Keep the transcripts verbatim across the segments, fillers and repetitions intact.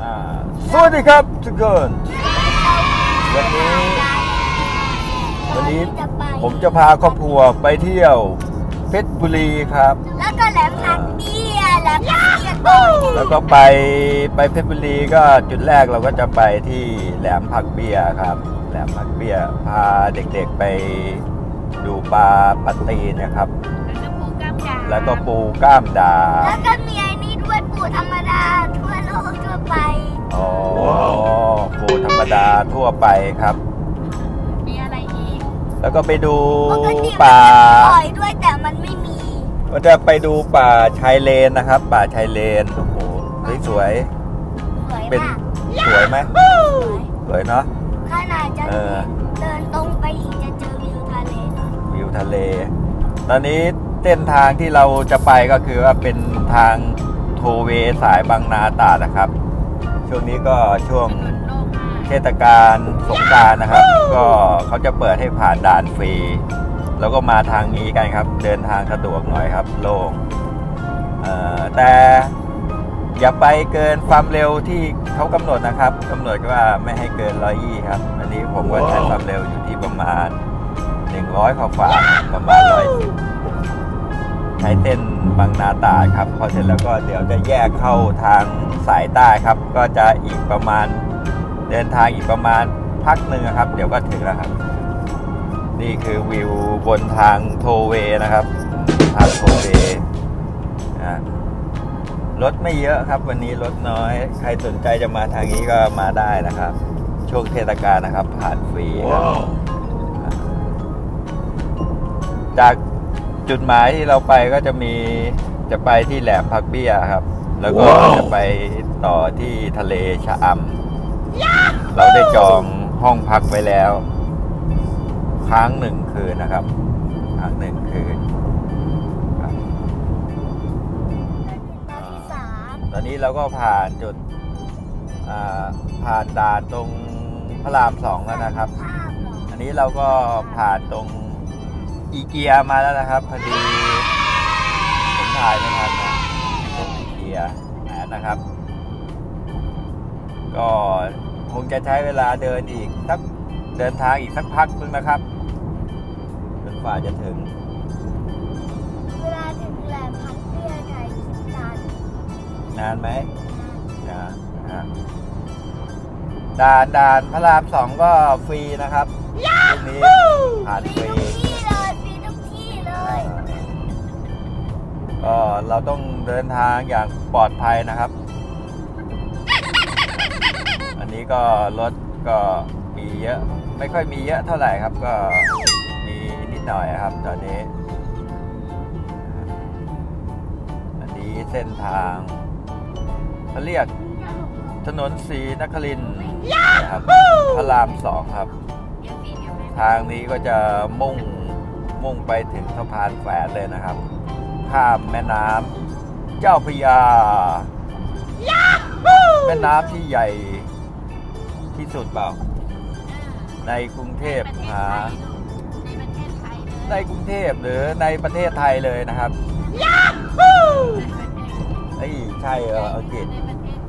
สวัสดีครับทุกคนวันนี้วันนี้ผมจะพาครอบครัวไปเที่ยวเพชรบุรีครับแล้วก็แหลมผักเบี้ยแหลมผักเบี้ยก่อนแล้วก็ไปไปเพชรบุรีก็จุดแรกเราก็จะไปที่แหลมผักเบี้ยครับแหลมผักเบี้ยพาเด็กๆไปดูปลาปัตตีนะครับแล้วก็ปูก้ามดาแล้วก็มีไอ้นี่ด้วยปูธรรมดาทั่วโลกทั่วไปอ๋อปูธรรมดาทั่วไปครับมีอะไรอีกแล้วก็ไปดูป่าปล่อยด้วยแต่มันไม่มีก็จะไปดูป่าชายเลนนะครับป่าชายเลนโอ้โหสวยเป็นสวยไหมสวยเนาะขนาดจะเดินตรงไปอีกจะเจอวิวทะเลวิวทะเลตอนนี้เส้นทางที่เราจะไปก็คือว่าเป็นทางโทเวสายบางนาตราดนะครับช่วงนี้ก็ช่วงเทศกาลสงกรานต์นะครับก็เขาจะเปิดให้ผ่านด่านฟรีแล้วก็มาทางนี้กันครับเดินทางสะดวกหน่อยครับโล่งแต่อย่าไปเกินความเร็วที่เขากำหนดนะครับกำหนดว่าไม่ให้เกินร้อยยี่ครับอันนี้ผมก็ใช้ความเร็วอยู่ที่ประมาณหนึ่งร้อยกว่าประมาณร้อยสิบใช้เส้นบางนาตราดครับพอเสร็จแล้วก็เดี๋ยวจะแยกเข้าทางสายใต้ครับก็จะอีกประมาณเดินทางอีกประมาณพักหนึ่งครับเดี๋ยวก็ถึงแล้วครับนี่คือวิวบนทางโทเวนะครับทางโทเวรถไม่เยอะครับวันนี้รถน้อยใครสนใจจะมาทางนี้ก็มาได้นะครับช่วงเทศกาลนะครับผ่านฟรีครับจากจุดหมายที่เราไปก็จะมีจะไปที่แหลมผักเบี้ยครับแล้วก็ wow. จะไปต่อที่ทะเลชะอำเราได้จองห้องพักไว้แล้วค้างหนึ่งคืนนะครับค้างหนึ่งคืนตอนนี้เราก็ผ่านจุดผ่านด่านตรงพระรามสองแล้วนะครับอันนี้เราก็ผ่านตรงอีเกียมาแล้วนะครับพอดีผมถ่ายไม่ทันนะตรงอีเกียนะครับ ก็คงจะใช้เวลาเดินอีกสักเดินทางอีกสักพักนึงนะครับจนกว่าจะถึงเวลาถึงแหลมผักเบี้ยไทยคิดนานนานไหมนานด่านด่านพระรามสองก็ฟรีนะครับที่นี้ผ่านฟรีก็เราต้องเดินทางอย่างปลอดภัยนะครับอันนี้ก็รถก็มีเยอะไม่ค่อยมีเยอะเท่าไหร่ครับก็มีนิดหน่อยครับตอนนี้อันนี้เส้นทางเขาเรียกถนนศรีนครินทร์นะครับพระรามสองครับทางนี้ก็จะมุ่งมุ่งไปถึงสะพานแฝดเลยนะครับข้ามแม่น้ำเจ้าพระยาแม่น้ำที่ใหญ่ที่สุดเปล่าในกรุงเทพหาในกรุงเทพหรือในประเทศไทยเลยนะครับไอ้ใช่เอออังกฤษ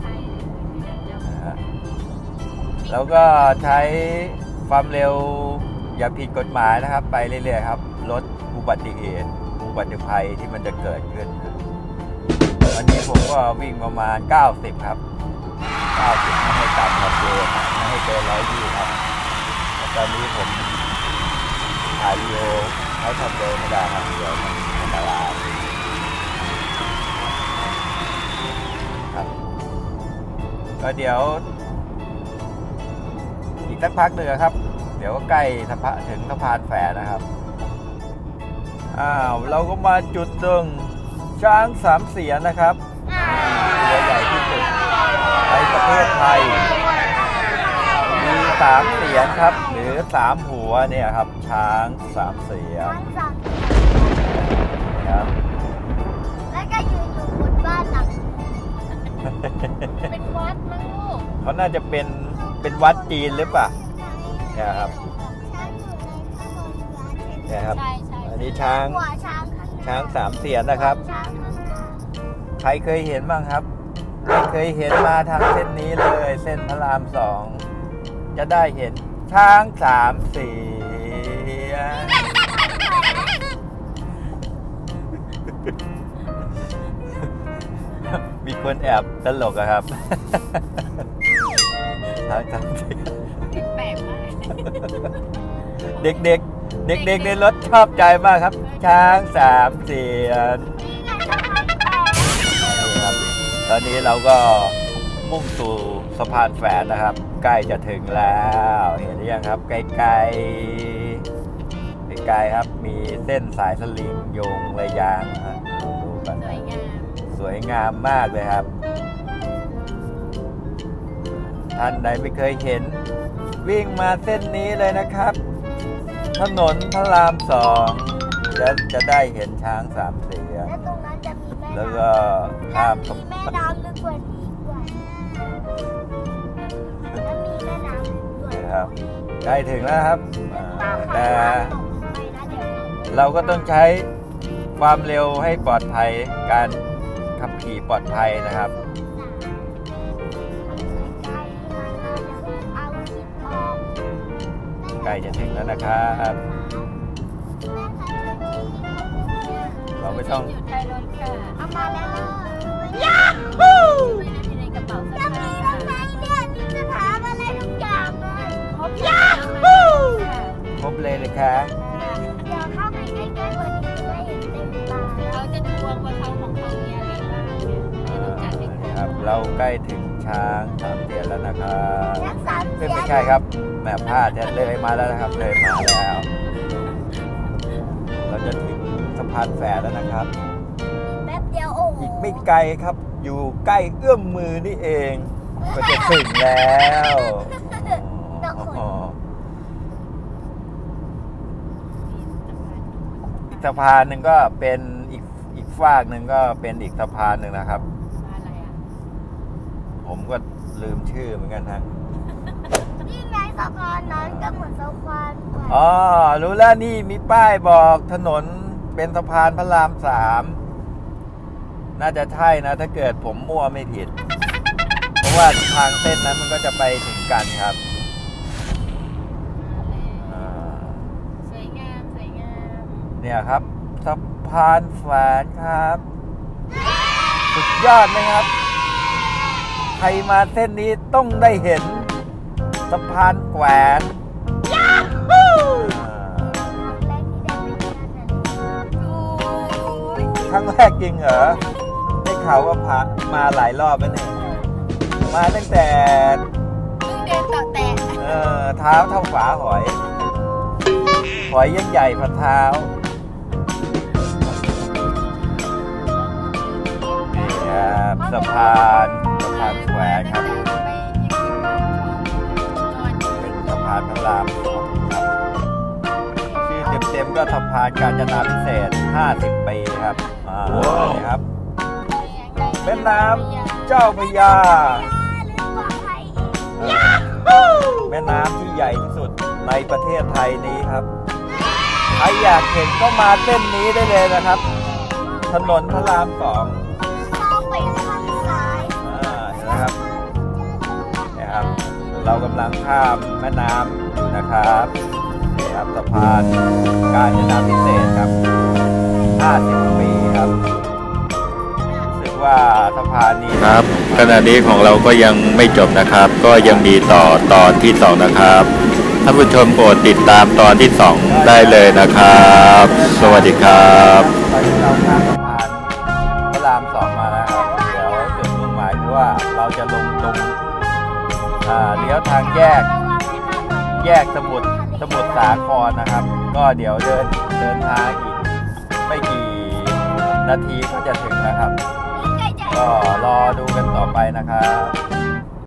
แล้วก็ใช้ความเร็วอย่าผิดกฎหมายนะครับไปเรื่อยๆครับลดอุบัติเหตุอุบัติภัยที่มันจะเกิดขึ้นวันนี้ผมก็วิ่งประมาณเก้าสิบครับเก้าสิบไม่ให้ต่ำกว่าเกินไม่ให้เกินร้อยยี่ครับตอนนี้ผมถ่ายวิดีโอเขาทำเร็วไม่ได้ครับเดี๋ยวมันอันตรายครับก็เดี๋ยวอีกสักพักหนึ่งครับเดี๋ยวก็ใกล้ถึงสะพานแฝดนะครับอ้าวเราก็มาจุดตึงช้างสามเสียนนะครับตัวใหญ่ที่สุดในประเทศไทยมีสามเสียนครับหรือสามหัวเนี่ยครับช้างสามเสียนครับแล้วก็ยืนอยู่บนบ้านหลังเป็นวัดมั้งลูกเขาน่าจะเป็นเป็นวัดจีนหรือเปล่าเนี่ยครับเนี่ยครับอันนี้ช้างช้างสามเสียนนะครับใครเคยเห็นบ้างครับเลขเคยเห็นมาทางเส้นนี้เลยเส้นพระรามสองจะได้เห็นช้างสามเสียนมีคนแอบตลกอะครับช้างสามเสียนแปลกมากเด็กๆเด็กๆในรถชอบใจมากครับช้างสามเสียนตอนนี้เราก็มุ่งสู่สะพานแฝดนะครับใกล้จะถึงแล้วเห็นหรือยังครับไกลๆไกลๆครับมีเส้นสายสลิงโยงระยางครับดูกันสวยงามสวยงามมากเลยครับท่านใดไม่เคยเห็นวิ่งมาเส้นนี้เลยนะครับถนนพระรามสองจะจะได้เห็นช้างสามเสียนแล้วตรงนั้นจะมีแม่น้ำแล้วก็ข้ามมีแม่น้ำลึกกว่านี้ด้วยแล้วมีแม่น้ำลึกด้วยครับใกล้ถึงแล้วครับแต่ไปนะเดี๋ยวเราก็ต้องใช้ความเร็วให้ปลอดภัยการขับขี่ปลอดภัยนะครับใกล้จะถึงแล้วนะครับเราไม่ต้องอยู่ท้ายรถค่ะเอามาแล้วยาฮูอยู่ในกระเป๋าเสื้อผ้าค่ะเนี่ยมีสถานอะไรทุกอย่างเลยครบยาฮูค่ะครบเลยเลยครับเดี๋ยวเข้าไปใกล้ๆกว่านี้จะได้เห็นเต็มตาเขาจะทวงว่าเขาของเขามีอะไรบ้างเนี่ยให้ดูจัดให้ครบครับเราใกล้ถึงช้างสามเสียนแล้วนะครับช้างสามเสียนไม่ใช่ครับแม่พลาดจะเลยมาแล้วนะครับเลยมาแล้วเราจะถึงสะพานแฝดแล้วนะครับแป๊บเดียวโอ้โหอีกไม่ไกลครับอยู่ใกล้เอื้อมมือนี่เองก็จะถึงแล้วอีกสะพานหนึ่งก็เป็นอีกอีกฝากหนึ่งก็เป็นอีกสะพานหนึ่งนะครับอะไรอ่ะผมก็ลืมชื่อเหมือนกันฮะนี่ไงสะพานนั้นก็เหมือนสะพานอ๋อรู้แล้วนี่มีป้ายบอกถนนเป็นสะพานพระรามสามน่าจะใช่นะถ้าเกิดผมมั่วไม่ผิดเพราะว่าทางเส้นนั้นมันก็จะไปถึงกันครับสวยงามสวยงามเนี่ยครับสะพานแฝดครับสุดยอดไหมครับใครมาเส้นนี้ต้องได้เห็นสะพานแขวนครั้งแรกจริงเหรอได้ข่าวว่าพามาหลายรอบแล้วเนี่ยมาตั้งแต่เดินต่อแต่เออเท้าเท่าฝาหอยหอยยังใหญ่กว่าเท้านี่ครับสะพานสะพานแขวนครับเป็นสะพานพระรามสองครับชื่อเต็มๆก็สะพานกาญจนาพิเศษกห้าสิบปีครับอ่านี่ครับแม่น้ำเจ้าพระยาแม่น้ำที่ใหญ่ที่สุดในประเทศไทยนี้ครับใครอยากเห็นก็มาเส้นนี้ได้เลยนะครับถนนพระรามสองไปทางซ้ายอ่าเห็นไหมครับนี่ครับเรากำลังข้ามแม่น้ำอยู่นะครับนี่ครับสะพานกาญจนาพิเศษครับห้าสิบปีครับรู้สึกว่าสะพานนี้ครับขณะนี้ของเราก็ยังไม่จบนะครับก็ยังมีต่อตอนที่สองนะครับท่านผู้ชมโปรดติดตามตอนที่สองได้เลยนะครับสวัสดีครับตอนนี้เราข้ามสะพานพระรามสองมาแล้วครับเดี๋ยวจุดมุ่งหมายคือว่าเราจะลงตรงเลี้ยวทางแยกแยกสมุทรสมุทรสาครนะครับก็เดี๋ยวเดินเดินทางอีกไม่กี่นาทีก็จะถึงแล้วครับก็รอดูกันต่อไปนะครับ